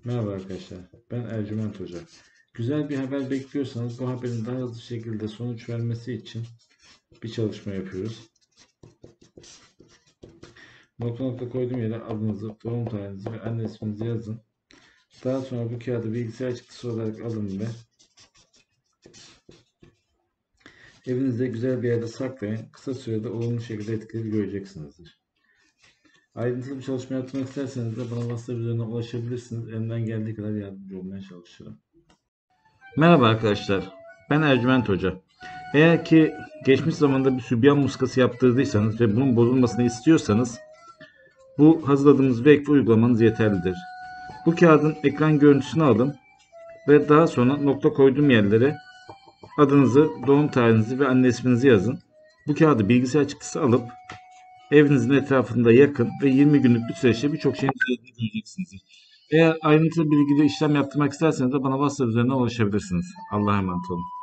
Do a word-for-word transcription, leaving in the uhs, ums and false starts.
Merhaba arkadaşlar, ben Ercüment Hoca. Güzel bir haber bekliyorsanız bu haberin daha hızlı şekilde sonuç vermesi için bir çalışma yapıyoruz. Nokta nokta koyduğum yere adınızı, doğum tarihinizi ve anne isminizi yazın. Daha sonra bu kağıdı bilgisayar çıktısı olarak alın ve evinizde güzel bir yerde saklayın. Kısa sürede olumlu şekilde etkileri göreceksinizdir. Ayrıntılı bir çalışma yapmak isterseniz de bana WhatsApp üzerinden ulaşabilirsiniz. Elimden geldiği kadar yardımcı olmaya çalışırım. Merhaba arkadaşlar, ben Ercüment Hoca. Eğer ki geçmiş zamanda bir sübyan muskası yaptırdıysanız ve bunun bozulmasını istiyorsanız bu hazırladığımız Vekfi uygulamanız yeterlidir. Bu kağıdın ekran görüntüsünü alın ve daha sonra nokta koyduğum yerlere adınızı, doğum tarihinizi ve anne isminizi yazın. Bu kağıdı bilgisayar çıktısı alıp evinizin etrafında yakın ve yirmi günlük bir süreçte birçok şeyin düzeldiğini göreceksiniz. Eğer ayrıntılı bilgili işlem yaptırmak isterseniz de bana WhatsApp üzerinden ulaşabilirsiniz. Allah'a emanet olun.